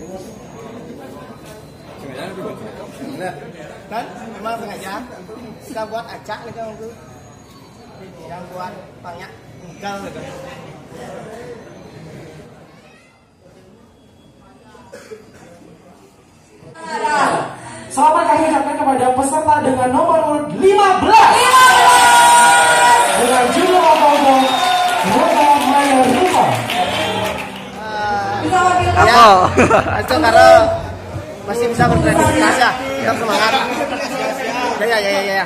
Kan memang sengaja kita buat acak gitu itu yang buat banyak engkal gitu. Selamat kami ucapkan kepada peserta dengan nomor urut 15 dengan judul ombong Roda Mayor Rupa. Ya, itu karena masih bisa berkreativitas ya. Tetap semangat. Ya.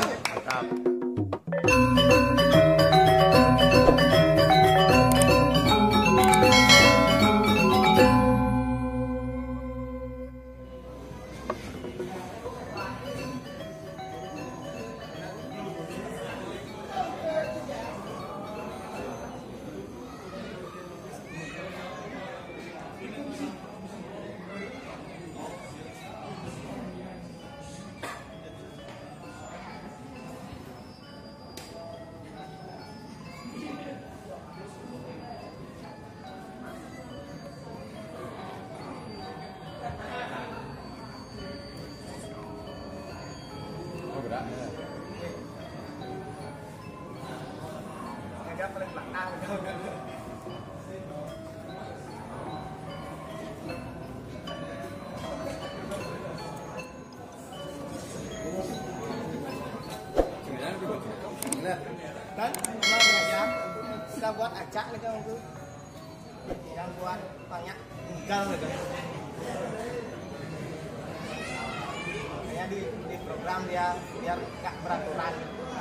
Kan memang sengaja kita buat acak gitu itu yang buat banyak engkal gitu. Di program dia biar gak beraturan.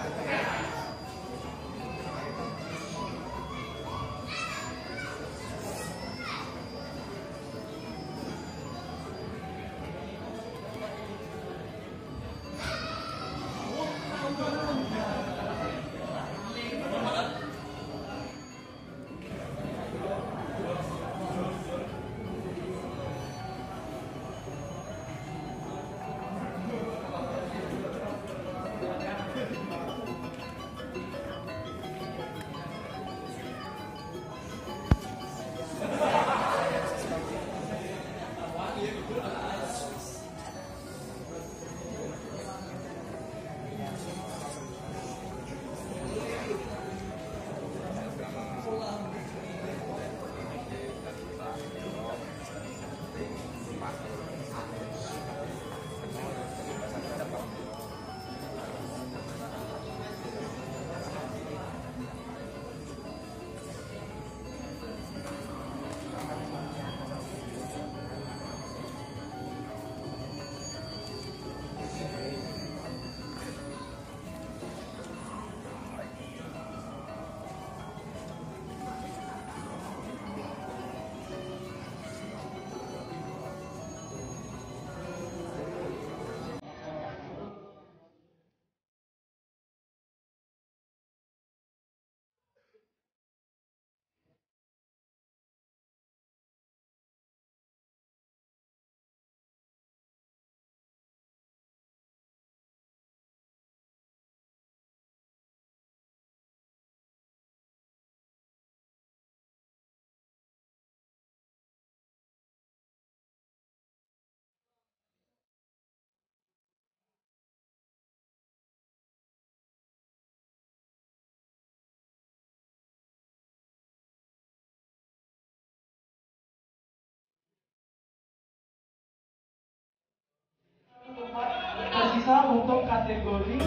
Tersisa untuk kategori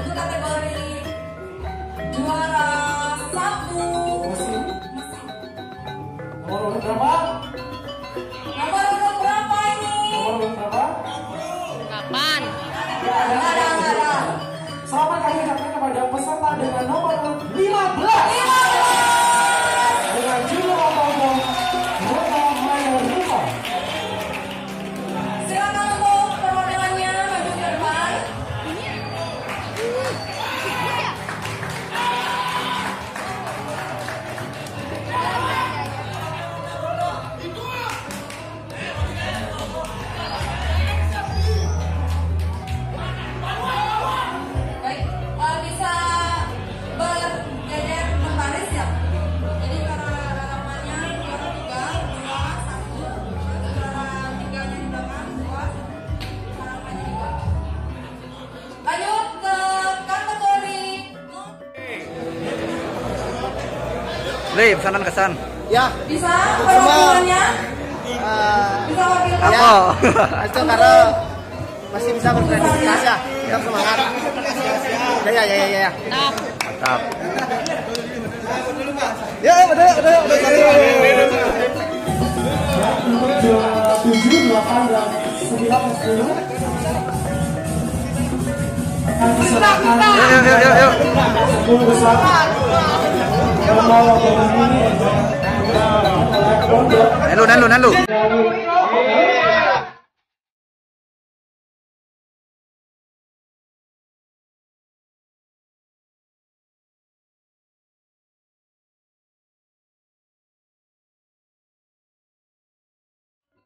juara 1 mesin. Nomor urut berapa? nomor urut berapa ini? Nomor urut berapa? 8. Nggak ada. Selamat kami ucapkan kepada peserta dengan nomor urut 15 dengan judul ombong Roda Mayor Rupa. Silakan untuk perwakilannya maju ke depan. Baik, bisa bergeser Le, pesanan kesan. Ya, Bisa perwakilannya? Bisa wakilkan? ya. Itu karena masih bisa berkreativitas ya. Tetap semangat. Ya. Mantap. Ya, udah. 7, 8, dan 9, 10 akan diserahkan Yuk. 10 besar nomor ini Nalu. dari